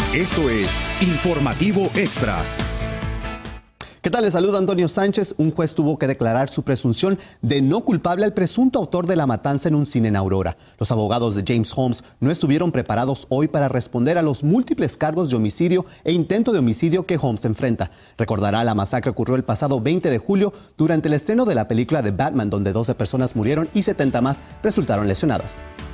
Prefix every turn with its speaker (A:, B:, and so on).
A: Esto es Informativo Extra.
B: ¿Qué tal? Les saluda Antonio Sánchez. Un juez tuvo que declarar su presunción de no culpable al presunto autor de la matanza en un cine en Aurora. Los abogados de James Holmes no estuvieron preparados hoy para responder a los múltiples cargos de homicidio e intento de homicidio que Holmes enfrenta. Recordará, la masacre ocurrió el pasado 20 de julio durante el estreno de la película de Batman, donde 12 personas murieron y 70 más resultaron lesionadas.